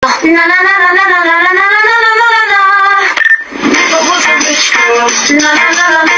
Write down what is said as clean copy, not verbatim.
Na na na na na na na na na na na na na. I was a rich girl. Na na na na na.